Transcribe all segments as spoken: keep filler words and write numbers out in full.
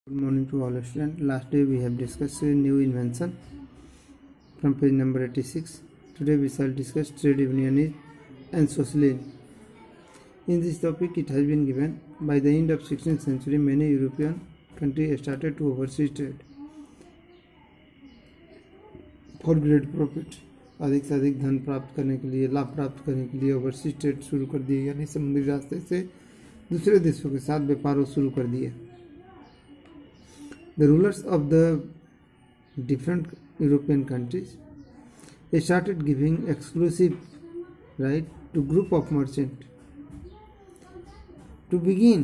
Good morning to all students. Last day we have discussed a new invention from page number eighty-six. Today we shall discuss trade unionism and socialism. In this topic it has been given by the end of sixteenth century many European countries started to oversee trade for great profit. अधिक से अधिक धन प्राप्त करने के लिए लाभ प्राप्त करने के लिए ओवरसीज ट्रेड शुरू कर दिए, यानी समुद्री रास्ते से दूसरे देशों के साथ व्यापार शुरू कर दिए. The rulers of the different European countries they started giving exclusive right to group of merchants to begin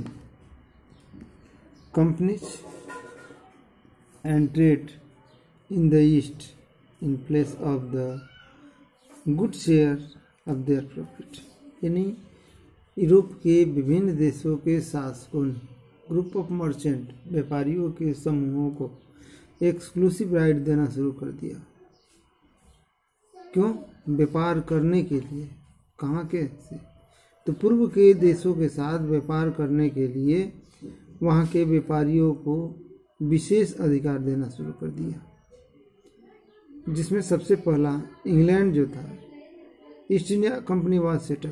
companies and trade in the east in place of the good share of their profit. यानी Europe के विभिन्न देशों के शासकों ने group of merchant व्यापारियों के समूहों को एक्सक्लूसिव राइट देना शुरू कर दिया. क्यों? व्यापार करने के लिए. कहाँ के से? तो पूर्व के देशों के साथ व्यापार करने के लिए वहाँ के व्यापारियों को विशेष अधिकार देना शुरू कर दिया, जिसमें सबसे पहला इंग्लैंड जो था, East India Company was set up.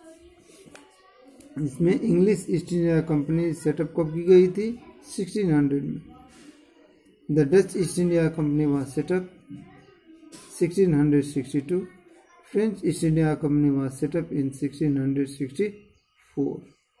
इसमें English East India Company set up कब की गई थी? सिक्सटीन हंड्रेड में. The Dutch East India Company was set up sixteen sixty two. French East India Company was set up in sixteen sixty four.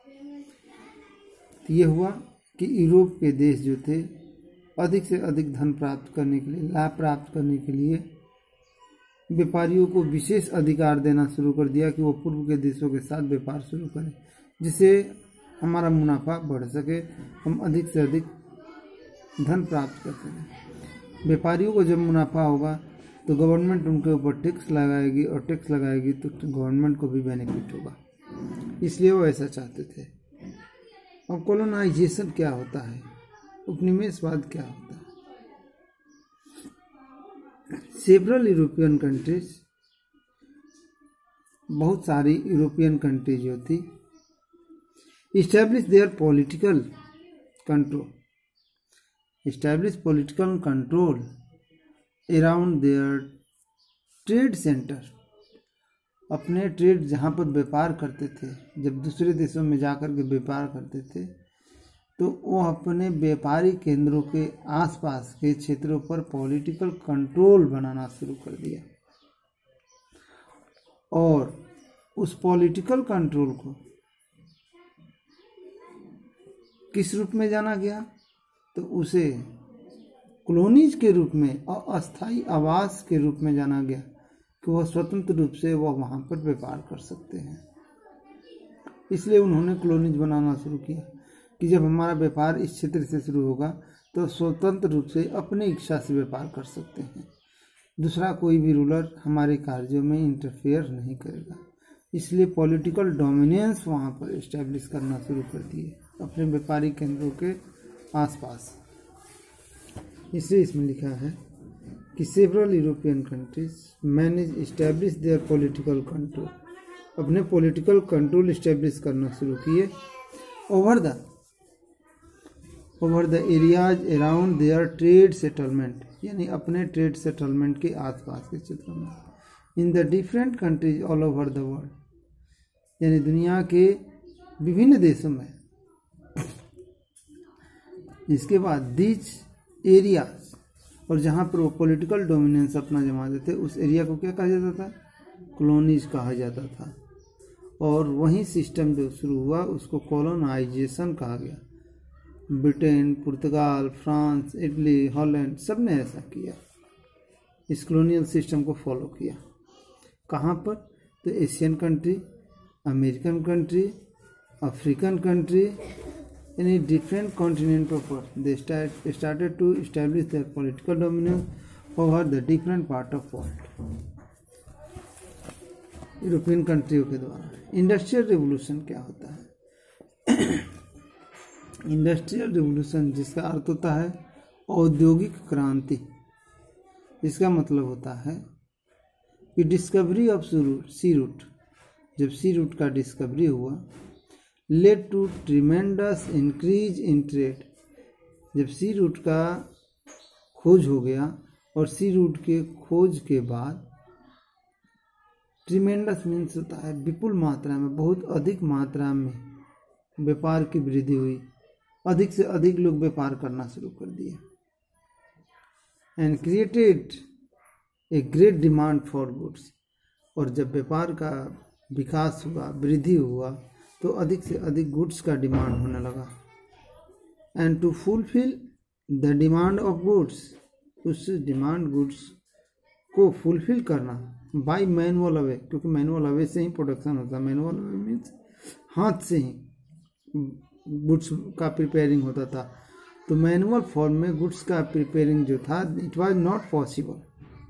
ये हुआ कि Europe के देश जो थे अधिक से अधिक धन प्राप्त करने के लिए, लाभ प्राप्त करने के लिए व्यापारियों को विशेष अधिकार देना शुरू कर दिया कि वो पूर्व के देशों के साथ व्यापार शुरू करें, जिससे हमारा मुनाफा बढ़ सके, हम अधिक से अधिक धन प्राप्त कर सकें. व्यापारियों को जब मुनाफा होगा तो गवर्नमेंट उनके ऊपर टैक्स लगाएगी, और टैक्स लगाएगी तो गवर्नमेंट को भी बेनिफिट होगा, इसलिए वो ऐसा चाहते थे. और कॉलोनाइजेशन क्या होता है, उपनिवेशवाद क्या होता है? सेवरल यूरोपियन कंट्रीज, बहुत सारी यूरोपियन कंट्रीज जो थी, establish their political control establish political control around their trade center. अपने ट्रेड जहाँ पर व्यापार करते थे, जब दूसरे देशों में जाकर के व्यापार करते थे, तो वो अपने व्यापारिक केंद्रों के आसपास के क्षेत्रों पर पॉलिटिकल कंट्रोल बनाना शुरू कर दिया. और उस पॉलिटिकल कंट्रोल को किस रूप में जाना गया? तो उसे कॉलोनीज के रूप में और अस्थायी आवास के रूप में जाना गया कि वह स्वतंत्र रूप से वह वहाँ पर व्यापार कर सकते हैं. इसलिए उन्होंने कॉलोनीज बनाना शुरू किया कि जब हमारा व्यापार इस क्षेत्र से शुरू होगा तो स्वतंत्र रूप से अपनी इच्छा से व्यापार कर सकते हैं, दूसरा कोई भी रूलर हमारे कार्यों में इंटरफेयर नहीं करेगा. इसलिए पॉलिटिकल डोमिनेंस वहाँ पर इस्टेब्लिश करना शुरू कर दिए अपने व्यापारिक केंद्रों के आसपास. इसलिए इसमें लिखा है कि several European countries manage establish their political control, अपने पॉलिटिकल कंट्रोल इस्टेब्लिश करना शुरू किए over the over the areas around their trade settlement, यानी अपने ट्रेड सेटलमेंट के आसपास के क्षेत्रों में, in the different countries all over the world, यानी दुनिया के विभिन्न देशों में. इसके बाद दीज एरियाज, और जहाँ पर वो पॉलिटिकल डोमिनेंस अपना जमाते थे, उस एरिया को क्या कहा जाता था? कॉलोनीज कहा जाता था. और वही सिस्टम जो शुरू हुआ उसको कॉलोनाइजेशन कहा गया. ब्रिटेन, पुर्तगाल, फ्रांस, इटली, हॉलैंड, सब ने ऐसा किया, इस कॉलोनियल सिस्टम को फॉलो किया. कहाँ पर? तो Asian country, American country, African country, यानी different continent of earth, they started to establish their political dominance over the different part of world, European कंट्रियों के द्वारा. इंडस्ट्रियल रिवोल्यूशन क्या होता है? इंडस्ट्रियल रिवोल्यूशन जिसका अर्थ होता है औद्योगिक क्रांति, इसका मतलब होता है कि डिस्कवरी ऑफ सी रूट, जब सी रूट का डिस्कवरी हुआ, led to tremendous increase in trade, जब सी रूट का खोज हो गया और सी रूट के खोज के बाद ट्रिमेंडस मीन्स होता है विपुल मात्रा में, बहुत अधिक मात्रा में व्यापार की वृद्धि हुई, अधिक से अधिक लोग व्यापार करना शुरू कर दिए and created a great demand for goods. और जब व्यापार का विकास हुआ, वृद्धि हुआ, तो अधिक से अधिक गुड्स का डिमांड होने लगा। And to fulfil the demand of goods, उस डिमांड गुड्स को फुलफिल करना बाय मैनुअल अवे, क्योंकि मैनुअल अवे से ही प्रोडक्शन होता है। मैनुअल अवे मीन्स हाथ से ही गुड्स का प्रिपेयरिंग होता था। तो मैनुअल फॉर्म में गुड्स का प्रिपेयरिंग जो था, इट वाज नॉट पॉसिबल।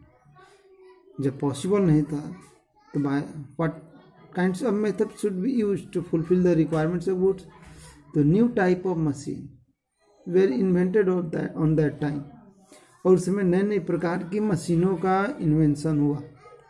जब पॉसिबल नहीं था तो by what kinds of method should be used to fulfil the requirements of goods. तो new type of machine were invented on that time, और उस समय नए नए प्रकार की मशीनों का इन्वेंशन हुआ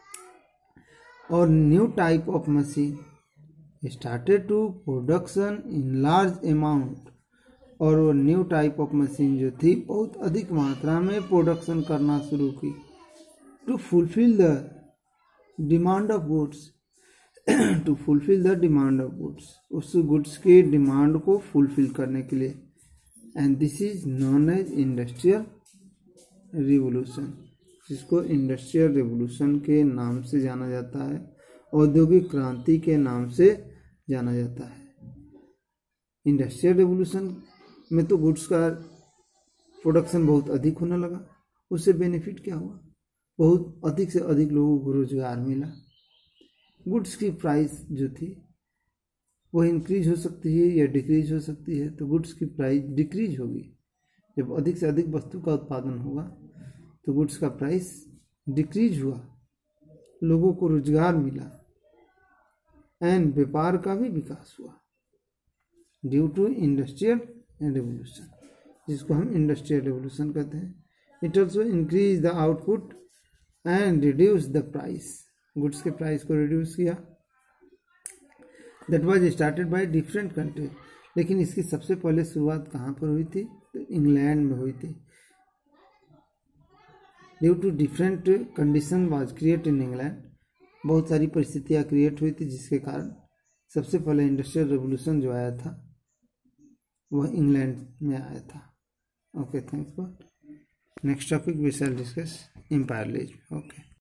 और new type of machine started to production in large amount. और वो न्यू टाइप ऑफ मशीन जो थी बहुत अधिक मात्रा में प्रोडक्शन करना शुरू की to fulfil the demand of goods to fulfil the demand of goods, उस गुड्स के डिमांड को फुलफिल करने के लिए। And this is known as industrial revolution, जिसको इंडस्ट्रियल रिवोल्यूशन के नाम से जाना जाता है, औद्योगिक क्रांति के नाम से जाना जाता है। इंडस्ट्रियल रिवोल्यूशन में तो गुड्स का प्रोडक्शन बहुत अधिक होने लगा, उससे बेनिफिट क्या हुआ, बहुत अधिक से अधिक लोगों को रोजगार मिला। गुड्स की प्राइस जो थी वो इंक्रीज हो सकती है या डिक्रीज हो सकती है, तो गुड्स की प्राइस डिक्रीज होगी। जब अधिक से अधिक वस्तु का उत्पादन होगा तो गुड्स का प्राइस डिक्रीज हुआ, लोगों को रोजगार मिला एंड व्यापार का भी विकास हुआ ड्यू टू इंडस्ट्रियल रिवोल्यूशन, जिसको हम इंडस्ट्रियल रिवोल्यूशन कहते हैं। It also increase the output and reduce the price, goods के प्राइस को रिड्यूस किया। That was started by different country, लेकिन इसकी सबसे पहले शुरुआत कहाँ पर हुई थी, तो इंग्लैंड में हुई थी। Due to different condition was create in England, बहुत सारी परिस्थितियाँ क्रिएट हुई थी जिसके कारण सबसे पहले इंडस्ट्रियल रेवोल्यूशन जो आया था वह इंग्लैंड में आया था। Okay, thanks for next topic we shall discuss imperialism. Okay.